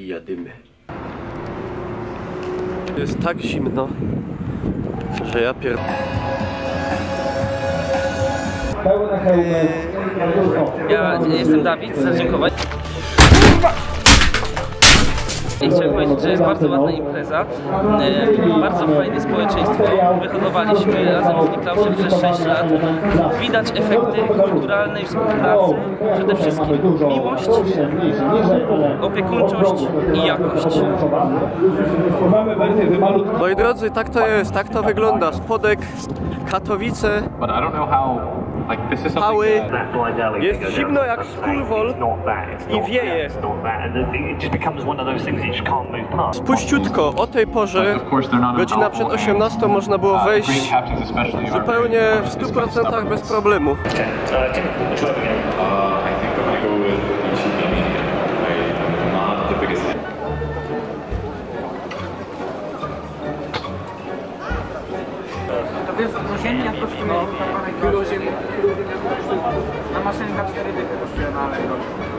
i jadymy. Jest tak zimno, że ja Ja jestem Dawid, chcę dziękować. I chciałem powiedzieć, że jest bardzo ładna impreza, bardzo fajne społeczeństwo, wyhodowaliśmy razem z Niklausem przez 6 lat. Widać efekty kulturalnej współpracy, przede wszystkim miłość, opiekuńczość i jakość. Moi drodzy, tak to jest, tak to wygląda. Spodek, Katowice, Pały, jest zimno jak skurwol i wieje. Spuściutko, o tej porze, godzina przed 18 można było wejść zupełnie w 100% bez problemu. To wiesz, ziemi jak kosztuje na maszynka 4 dychy kosztuje na Allegro.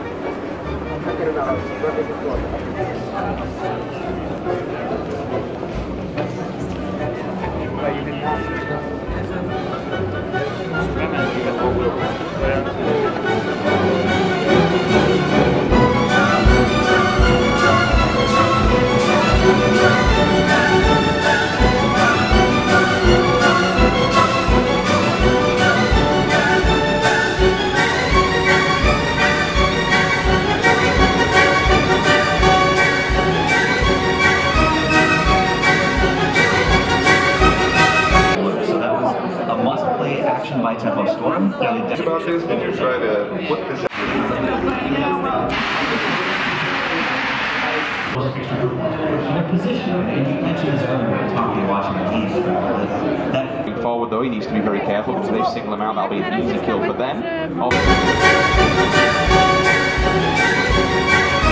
By Tempo Storm. Did you try to flip this? Forward though, he needs to be very careful because they single him out. That'll be an easy kill for them.